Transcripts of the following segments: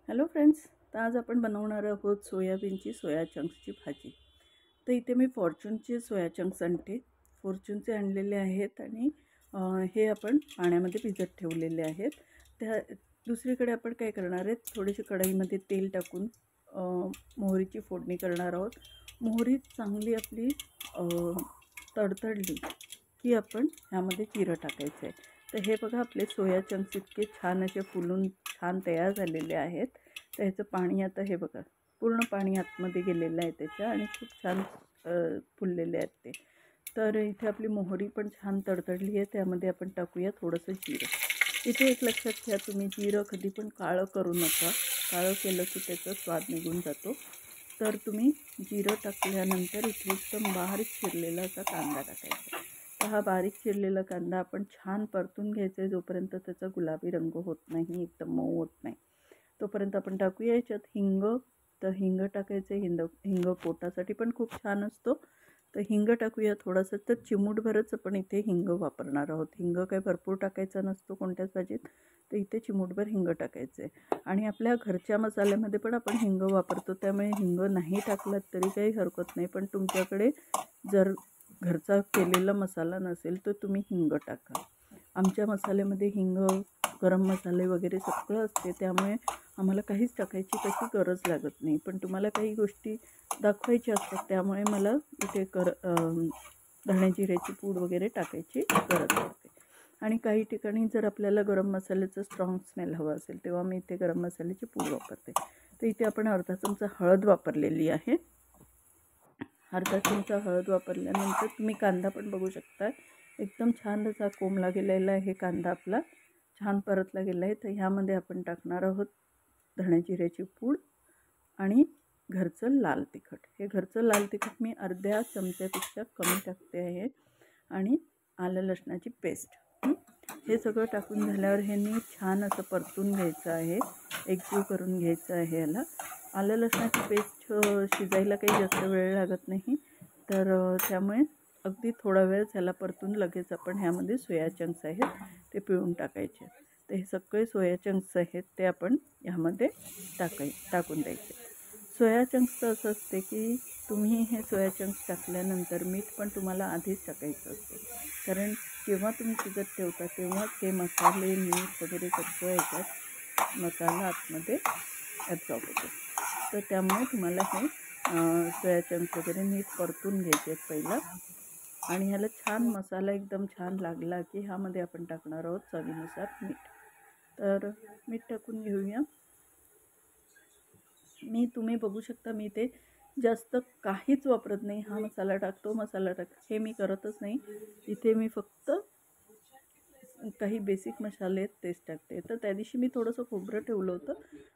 Hello friends, तर आज आपण बनवणार आहोत सोयाबीनची सोया चंक्सची भाजी. तर इथे मी फॉर्च्यूनचे सोया चंक्स आणते. फॉर्च्यूनचे आणलेले आहेत आणि हे आपण पाण्यामध्ये भिजत ठेवलेले आहेत. त्या दुसरीकडे आपण काय करणार आहेत, थोडेसे कढईमध्ये तेल टाकून मोहरीची फोडणी करणार आहोत. मोहरी चांगली आपली तडतडली की आपण ह्यामध्ये जिरं टाकायचं आहे. तर हे बघा, आपले सोया चंक्स इतके छान असे फुलून छान तयार झालेले आहेत. तर ह्याचं पाणी आता हे बघा, पूर्ण पाणी आतमध्ये गेलेलं आहे त्याच्या आणि खूप छान फुललेले आहेत ते. तर इथे आपली मोहरी पण छान तडतडली आहे. त्यामध्ये आपण टाकूया थोडंसं जिरं. इथे एक लक्षात घ्या, तुम्ही जिरं कधी पण काळं करू नका. काळं केलं की त्याचा स्वाद निघून जातो. तर तुम्ही जिरं टाकल्यानंतर इथे एकदम बारीक चिरलेला असा कांदा टाकायचा. तर हा बारीक चिरलेला कांदा आपण छान परतून घ्यायचा आहे, जोपर्यंत त्याचा गुलाबी रंग होत नाही, एकदम मऊ होत नाही तोपर्यंत. आपण टाकूया याच्यात हिंग. तर हिंग टाकायचं. हिंग पोटासाठी पण खूप छान असतो. तर हिंग टाकूया थोडंसं. तर चिमूटभरच आपण इथे हिंग वापरणार आहोत. हिंग काही भरपूर टाकायचा नसतो कोणत्याच भाजीत. तर इथे चिमूटभर हिंग टाकायचं आहे. आणि आपल्या घरच्या मसाल्यामध्ये पण आपण हिंग वापरतो, त्यामुळे हिंग नाही टाकलात तरी काही हरकत नाही. पण तुमच्याकडे जर घरचा केलेला मसाला नसेल तर तुम्ही हिंग टाका. आमच्या मसाल्यामध्ये हिंग, गरम मसाले वगैरे सगळं असते, त्यामुळे आम्हाला काहीच टाकायची तशी गरज लागत नाही. पण तुम्हाला काही गोष्टी दाखवायच्या असतात, त्यामुळे मला इथे धणे जिऱ्याची पूड वगैरे टाकायची गरज पडते. आणि काही ठिकाणी जर आपल्याला गरम मसाल्याचं स्ट्रॉंग स्मेल हवं असेल, तेव्हा मी इथे गरम मसाल्याची पूड वापरते. तर इथे आपण अर्धा चमचा हळद वापरलेली आहे. अर्धा चमचा हळद वापरल्यानंतर तुम्ही कांदा पण बघू शकता, एकदम छान असा कोंबला गेलेला आहे कांदा आपला, छान परतला गेला आहे. तर ह्यामध्ये आपण टाकणार आहोत धणे जिऱ्याची पूड आणि घरचं लाल तिखट. हे घरचं लाल तिखट मी अर्ध्या चमच्यापेक्षा कमी टाकते आहे. आणि आलं लसणाची पेस्ट. हे सगळं टाकून झाल्यावर हे नीट छान असं परतून घ्यायचं आहे, एकजीव करून घ्यायचं आहे याला. आलं लसणाची पेस्ट शिजायला काही जास्त वेळ लागत नाही, तर त्यामुळे अगदी थोडा वेळ त्याला परतून लगेच आपण ह्यामध्ये सोया चंक्स आहेत ते पिळून टाकायचे. तर हे सगळे सोया चंक्स आहेत ते आपण ह्यामध्ये टाकून द्यायचे. सोया चंक्सचं असं असते की तुम्ही हे सोया चंक्स टाकल्यानंतर मीठ पण तुम्हाला आधीच टाकायचं असते, कारण जेव्हा तुम्ही शिजत ठेवता तेव्हाच हे मसाले, मीठ वगैरे सगळं याच्यात मसाला आतमध्ये ॲब्सॉर्ब होतो. तर त्यामुळे तुम्हाला हे सोया चंक्स वगैरे नीट परतून घ्यायचे आहेत पहिलं. आणि ह्याला छान मसाला एकदम छान लागला की ह्यामध्ये आपण टाकणार आहोत चवीनुसार मीठ. तर मीठ टाकून घेऊया. तुम्ही बघू शकता, मी ते जास्त काहीच वापरत नाही. हा मसाला टाकतो, मसाला हे मी करतच नाही. इथे मी फक्त काही बेसिक मसाले आहेत तेच टाकते. तर त्या दिवशी मी थोडंसं खोबरं ठेवलं होतं,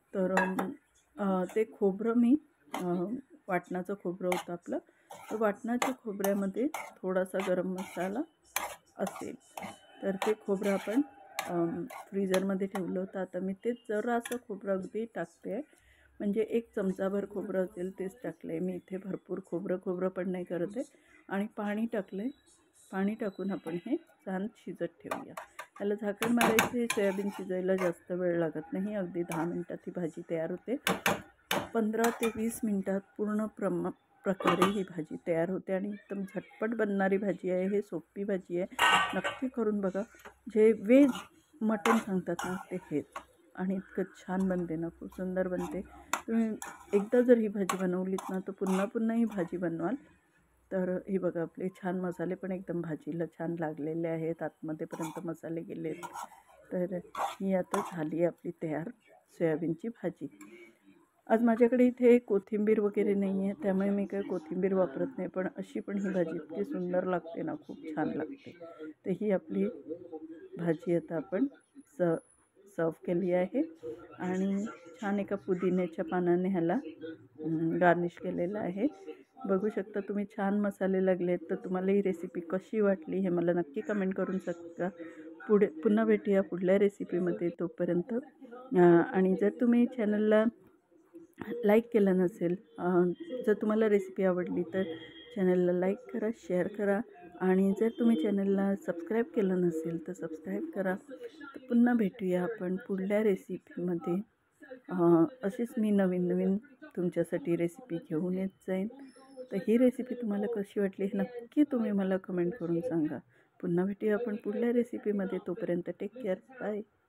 तर ते खोबरं मी वाटणाचं खोबरं होतं आपलं, तर वाटणाच्या खोबऱ्यामध्ये थोडासा गरम मसाला असेल तर ते खोबरं आपण फ्रीजरमध्ये ठेवलं होतं. आता मी ते जरासं खोबरं अगदी टाकते आहे, म्हणजे 1 चमचाभर खोबरं असेल तेच टाकलं आहे मी. इथे भरपूर खोबरं पण नाही करत आहे. आणि पाणी टाकलं आहे. पाणी टाकून आपण हे छान शिजत ठेवूया. त्याला झाकण मारायचे. सोयाबीन शिजायला जास्त वेळ लागत नाही, अगदी 10 मिनटात ही भाजी तयार होते. 15 ते 20 मिनटात पूर्ण प्रकारे ही भाजी तयार होते आणि एकदम झटपट बनणारी भाजी आहे. हे सोपी भाजी आहे, नक्की करून बघा. जे व्हेज मटण सांगतात ना ते हेच. आणि इतकं छान बनते ना, खूप सुंदर बनते. तुम्ही एकदा जर ही भाजी बनवलीत ना तर पुन्हा पुन्हा ही भाजी बनवाल. तर हे बघा, आपले छान मसाले पण एकदम भाजीला छान लागलेले आहेत, आतमध्येपर्यंत मसाले गेले आहेत. तर ही आता झाली आपली तयार सोयाबीनची भाजी. आज माझ्याकडे इथे कोथिंबीर वगैरे नाही आहे, त्यामुळे मी काही कोथिंबीर वापरत नाही. पण अशी पण ही भाजी इतकी सुंदर लागते ना, खूप छान लागते. तर ही आपली भाजी आता आपण सर्व केली आहे आणि छान एका पुदिन्याच्या पानाने ह्याला गार्निश केलेलं आहे. बघू शकता तुम्ही, छान मसाले लागलेत. तर तुम्हाला ही रेसिपी कशी वाटली हे मला नक्की कमेंट करून सांगा. पुन्हा भेटूया पुढल्या रेसिपीमध्ये. तोपर्यंत आणि जर तुम्ही चॅनलला लाईक केलं नसेल, जर तुम्हाला रेसिपी आवडली तर चॅनलला लाईक करा, शेअर करा. आणि जर तुम्ही चॅनलला सबस्क्राईब केलं नसेल तर सबस्क्राईब करा. तर पुन्हा भेटूया आपण पुढल्या रेसिपीमध्ये. अशीच मी नवीन नवीन तुमच्यासाठी रेसिपी घेऊन येत जाईन. तर ही रेसिपी तुम्हाला कशी वाटली हे नक्की तुम्ही मला कमेंट करून सांगा. पुन्हा भेटूया आपण पुढल्या रेसिपीमध्ये. तोपर्यंत टेक केअर. बाय.